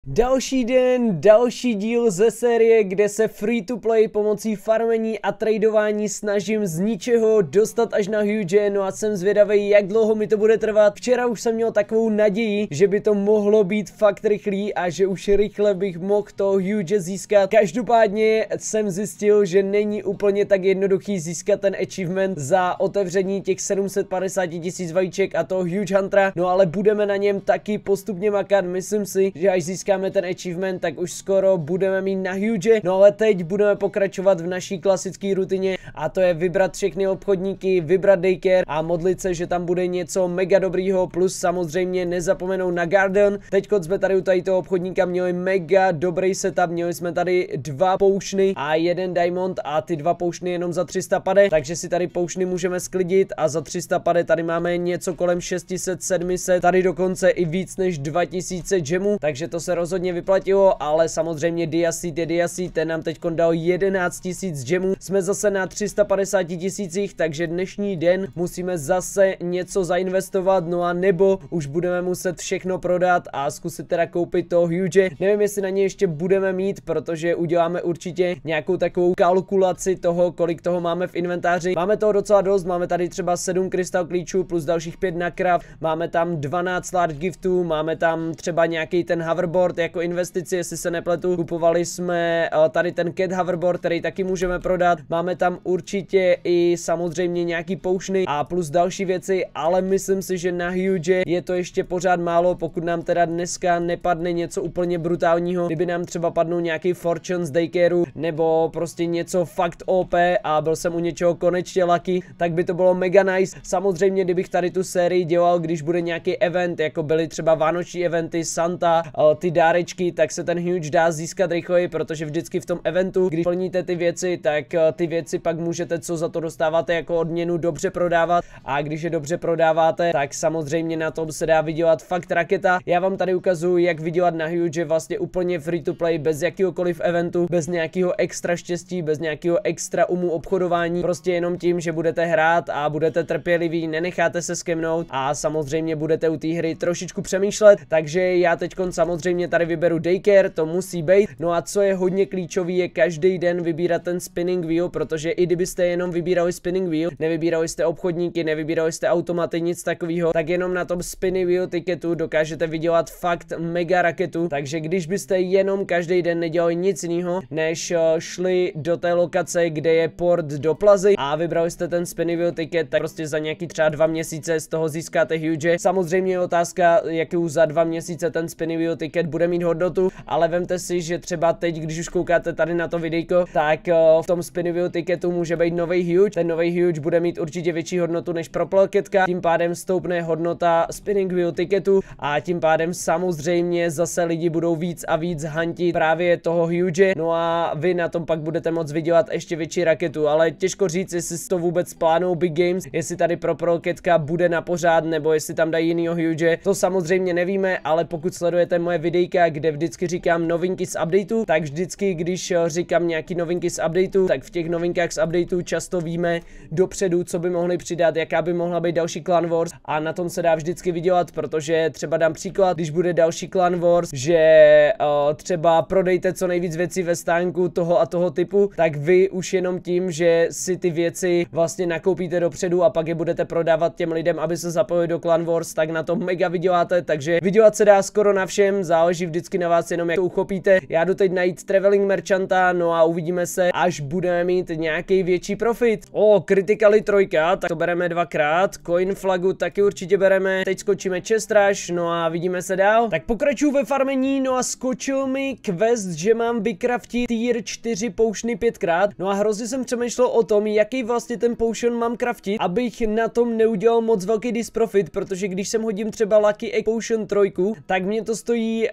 Další den, další díl ze série, kde se free to play pomocí farmení a tradování snažím z ničeho dostat až na huge, no a jsem zvědavý, jak dlouho mi to bude trvat. Včera už jsem měl takovou naději, že by to mohlo být fakt rychlý a že už rychle bych mohl to huge získat. Každopádně jsem zjistil, že není úplně tak jednoduchý získat ten achievement za otevření těch 750 000 vajíček a toho huge huntera, no ale budeme na něm taky postupně makat. Myslím si, že až získáme ten achievement, tak už skoro budeme mít na huge. No ale teď budeme pokračovat v naší klasické rutině a to je vybrat všechny obchodníky, vybrat daycare a modlit se, že tam bude něco mega dobrýho, plus samozřejmě nezapomenout na garden. Teďko jsme tady u toho obchodníka měli mega dobrý setup, měli jsme tady 2 poušny a 1 diamond a ty 2 poušny jenom za 300 pade, takže si tady poušny můžeme sklidit a za 300 pade tady máme něco kolem 600, 700, tady dokonce i víc než 2000 gemů, takže to se rozhodně vyplatilo, ale samozřejmě Diaseed je Diaseed, ten nám teď dal 11 000 gemů, jsme zase na 350 000, takže dnešní den musíme zase něco zainvestovat, no a nebo už budeme muset všechno prodat a zkusit teda koupit to huge. Nevím, jestli na ně ještě budeme mít, protože uděláme určitě nějakou takovou kalkulaci toho, kolik toho máme v inventáři. Máme toho docela dost, máme tady třeba 7 krystal klíčů plus dalších 5 na craft, máme tam 12 large giftů, máme tam třeba nějaký ten hoverboard jako investici, jestli se nepletu. Kupovali jsme tady ten cat hoverboard, který taky můžeme prodat. Máme tam určitě i samozřejmě nějaký poušny a plus další věci, ale myslím si, že na huge je to ještě pořád málo, pokud nám teda dneska nepadne něco úplně brutálního. Kdyby nám třeba padnou nějaký fortune z daycareu nebo prostě něco fakt OP a byl jsem u něčeho konečně lucky, tak by to bylo mega nice. Samozřejmě, kdybych tady tu sérii dělal, když bude nějaký event, jako byly třeba vánoční eventy, Santa, ty dárečky, tak se ten huge dá získat rychleji, protože vždycky v tom eventu, když plníte ty věci, tak ty věci pak můžete, co za to dostáváte jako odměnu, dobře prodávat a když je dobře prodáváte, tak samozřejmě na tom se dá vydělat fakt raketa. Já vám tady ukazuju, jak vydělat na huge vlastně úplně free to play, bez jakýhokoliv eventu, bez nějakého extra štěstí, bez nějakého extra obchodování, prostě jenom tím, že budete hrát a budete trpěliví, nenecháte se skemnout a samozřejmě budete u té hry trošičku přemýšlet, takže já teď samozřejmě tady vyberu daycare, to musí být. No a co je hodně klíčový, je každý den vybírat ten spinning wheel, protože i kdybyste jenom vybírali spinning wheel, nevybírali jste obchodníky, nevybírali jste automaty, nic takového, tak jenom na tom spinning wheel ticketu dokážete vydělat fakt mega raketu. Takže když byste jenom každý den nedělali nic jiného, než šli do té lokace, kde je port do Plazy a vybrali jste ten spinning wheel ticket, tak prostě za nějaký třeba 2 měsíce z toho získáte huge. Samozřejmě je otázka, jakou za 2 měsíce ten spinning wheel ticket bude mít hodnotu, ale vemte si, že třeba teď, když už koukáte tady na to videjko, tak v tom spinning wheel ticketu může být nový huge. Ten nový huge bude mít určitě větší hodnotu než propleketka, tím pádem stoupne hodnota spinning wheel ticketu a tím pádem samozřejmě zase lidi budou víc a víc huntit právě toho huge, no a vy na tom pak budete moct vydělat ještě větší raketu, ale těžko říct, jestli to vůbec plánou Big Games, jestli tady propleketka bude na pořád, nebo jestli tam dají jinýho huge, to samozřejmě nevíme, ale pokud sledujete moje videjka, kde vždycky říkám novinky z updateu, tak vždycky, když říkám nějaký novinky z updateu, tak v těch novinkách z updateu často víme dopředu, co by mohli přidat, jaká by mohla být další Clan Wars a na tom se dá vždycky vydělat, protože třeba dám příklad, když bude další Clan Wars, že třeba prodejte co nejvíc věcí ve stánku toho a toho typu, tak vy už jenom tím, že si ty věci vlastně nakoupíte dopředu a pak je budete prodávat těm lidem, aby se zapojili do Clan Wars, tak na tom mega vyděláte, takže vydělat se dá skoro na všem, záleží vždycky na vás, jenom jak to uchopíte. Já jdu teď najít traveling merchanta, no a uvidíme se, až budeme mít nějaký větší profit. Critically 3, tak to bereme 2krát, coin flagu taky určitě bereme, teď skočíme chest rush, no a vidíme se dál. Tak pokračuju ve farmení, no a skočil mi quest, že mám vykraftit tier 4 poušny 5krát, no a hrozně jsem přemýšlel o tom, jaký vlastně ten potion mám craftit, abych na tom neudělal moc velký disprofit, protože když sem hodím třeba lucky egg potion 3, tak mě to stojí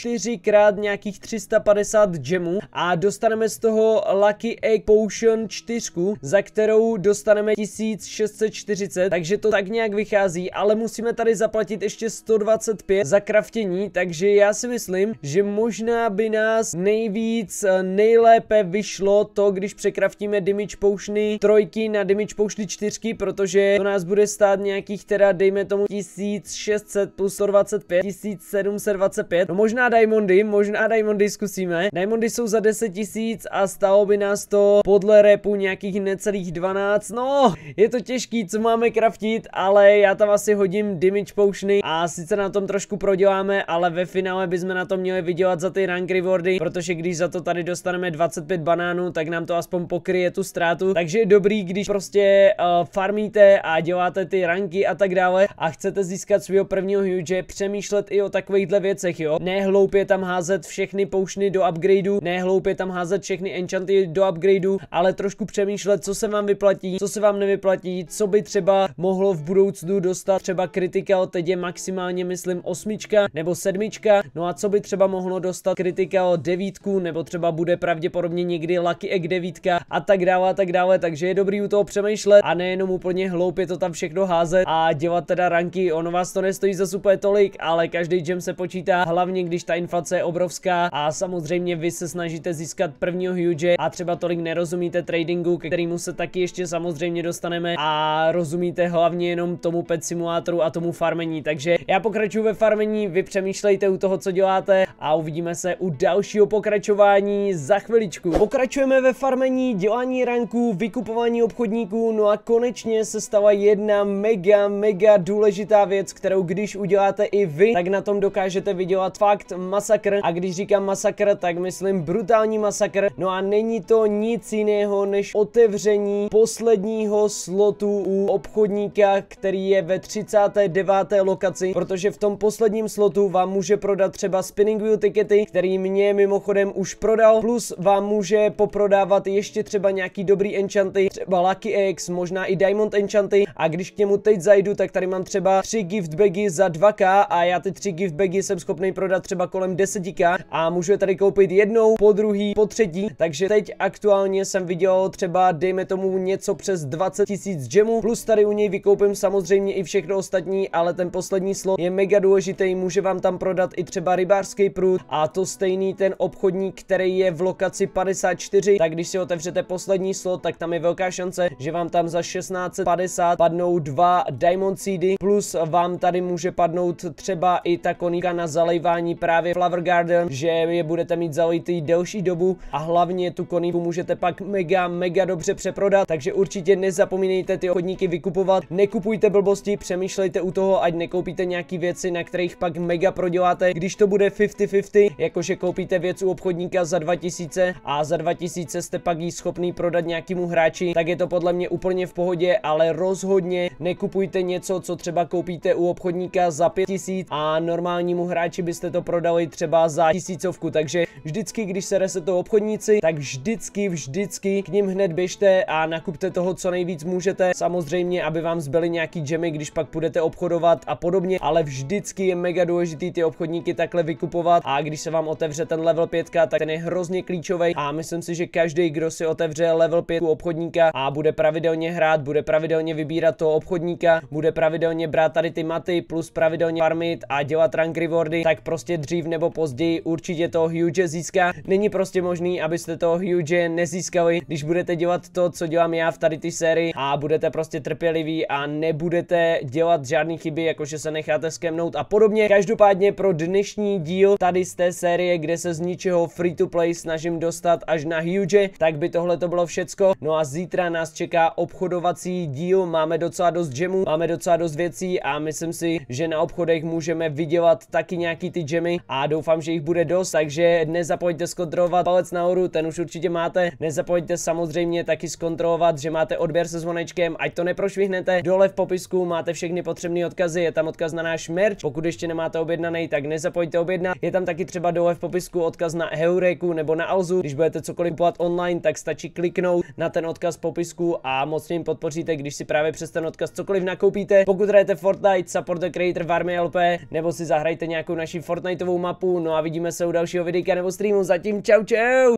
4krát nějakých 350 gemů a dostaneme z toho lucky egg potion 4, za kterou dostaneme 1640, takže to tak nějak vychází, ale musíme tady zaplatit ještě 125 za craftění, takže já si myslím, že možná by nás nejlépe vyšlo to, když překraftíme damage potiony 3 na damage potiony 4, protože to nás bude stát nějakých teda dejme tomu 1600 plus 125, 1725, no možná diamondy zkusíme. Diamondy jsou za 10 000 a stalo by nás to podle repu nějakých necelých 12. No, je to těžký, co máme craftit, ale já tam asi hodím damage potiony a sice na tom trošku proděláme, ale ve finále bychom na to měli vydělat za ty rank rewardy, protože když za to tady dostaneme 25 banánů, tak nám to aspoň pokryje tu ztrátu. Takže je dobrý, když prostě farmíte a děláte ty ranky a tak dále a chcete získat svého prvního huge, přemýšlet i o takovýchhle věcech, jo. Ne hloupě tam házet všechny potiony do upgradeu, ne hloupě tam házet všechny enchanty do upgradeu, ale trošku přemýšlet, co se vám vyplatí, co se vám nevyplatí, co by třeba mohlo v budoucnu dostat třeba critical, teď je maximálně myslím 8 nebo 7, no a co by třeba mohlo dostat critical 9, nebo třeba bude pravděpodobně někdy lucky egg 9 a tak dále, takže je dobrý u toho přemýšlet a nejenom úplně hloupě to tam všechno házet a dělat teda ranky, ono vás to nestojí za super tolik, ale každý gem se počítá, hlavně když ta inflace je obrovská a samozřejmě vy se snažíte získat prvního huge a třeba tolik nerozumíte tradingu, ke kterému se taky ještě samozřejmě dostaneme a rozumíte hlavně jenom tomu pet simulátoru a tomu farmení, takže já pokračuju ve farmení, vy přemýšlejte u toho, co děláte a uvidíme se u dalšího pokračování za chviličku. Pokračujeme ve farmení, dělání ranků, vykupování obchodníků, no a konečně se stala jedna mega důležitá věc, kterou když uděláte i vy, tak na tom dokážete vydělat fakt masakr. A když říkám masakr, tak myslím brutální masakr. No a není to nic jiného než otevření posledního slotu u obchodníka, který je ve 39. lokaci, protože v tom posledním slotu vám může prodat třeba spinning wheel tikety, který mě mimochodem už prodal, plus vám může poprodávat ještě třeba nějaký dobrý enchanty, třeba lucky eggs, možná i diamond enchanty a když k němu teď zajdu, tak tady mám třeba 3 gift bagy za 2k a já ty 3 gift bagy jsem schopný prodat třeba kolem 10k a můžu je tady koupit jednou, po druhý, po třetí, takže teď aktuálně jsem viděl třeba dejme tomu něco přes 20 000 gemů, plus tady u něj vykoupím samozřejmě i všechno ostatní, ale ten poslední slot je mega důležitý, může vám tam prodat i třeba rybářský prut a to stejný ten obchodník, který je v lokaci 54, tak když si otevřete poslední slot, tak tam je velká šance, že vám tam za 1650 padnou 2 diamond seedy, plus vám tady může padnout třeba i ta koníka na zalejvání právě Flower Garden, že je budete mít zalitý delší dobu a hlavně tu koníku můžete pak mega dobře přeprodat, takže určitě nezapomínejte ty obchodníky vykupovat, nekupujte blbosti, přemýšlejte u toho, ať nekoupíte nějaký věci, na kterých pak mega proděláte, když to bude 50-50, jakože koupíte věc u obchodníka za 2000 a za 2000 jste pak jí schopný prodat nějakému hráči, tak je to podle mě úplně v pohodě, ale rozhodně nekupujte něco, co třeba koupíte u obchodníka za 5000 a normálnímu hráči byste to prodali třeba za 1000, takže vždycky, když se resetou obchodníci, tak vždycky k nim hned běžte a nakupte toho, co nejvíc můžete, samozřejmě, aby vám zbyly nějaký gemy, když pak budete obchodovat a podobně, ale vždycky je mega důležitý ty obchodníky takhle vykupovat a když se vám otevře ten level 5, tak ten je hrozně klíčový a myslím si, že každý, kdo si otevře level 5 u obchodníka a bude pravidelně hrát, bude pravidelně vybírat toho obchodníka, bude pravidelně brát tady ty maty plus pravidelně farmit a dělat rank rewardy, tak prostě dřív nebo později určitě toho huge získá. Není prostě možný, abyste toho huge nezískali, když budete dělat to, co dělám já v tady ty sérii a budete prostě trpěliví a nebudete dělat žádný chyby, jakože se necháte skemnout a podobně. Každopádně pro dnešní díl tady z té série, kde se z ničeho free to play snažím dostat až na huge, tak by tohle to bylo všecko. No a zítra nás čeká obchodovací díl, máme docela dost gemů, máme docela dost věcí a myslím si, že na obchodech můžeme vydělat taky nějaký ty gemy a doufám, že jich bude dost, takže nezapomeňte zkontrolovat palec nahoru, ten už určitě máte, nezapomeňte samozřejmě taky zkontrolovat, že máte odběr se zvonečkem, ať to neprošvihnete, dole v popisku máte všechny potřebné odkazy, je tam odkaz na náš merch, pokud ještě nemáte objednaný, tak nezapomeňte objednat, je tam taky třeba dole v popisku odkaz na Heuréku nebo na Alzu, když budete cokoliv kupovat online, tak stačí kliknout na ten odkaz v popisku a moc mě jim podpoříte, když si právě přes ten odkaz cokoliv nakoupíte. Pokud hrajete Fortnite, support the creator v Army LP, nebo si zahrajte nějakou naši Fortniteovou mapu, no a vidíme se u dalšího videa nebo streamu, zatím čau.